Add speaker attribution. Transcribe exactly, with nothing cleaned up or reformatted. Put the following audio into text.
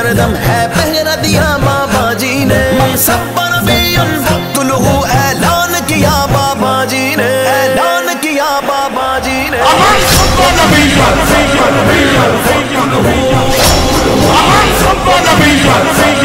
Speaker 1: सरदम है पहरा दिया बाबा जी ने, सब्बर बियन वक्तुलहु ऐलान किया बाबा जी ने, ऐलान किया बाबा जी ने। अमन सब्बा नबीयन, नबीयन, नबीयन, नबीयन, नबीयन, अमन सब्बा नबीयन।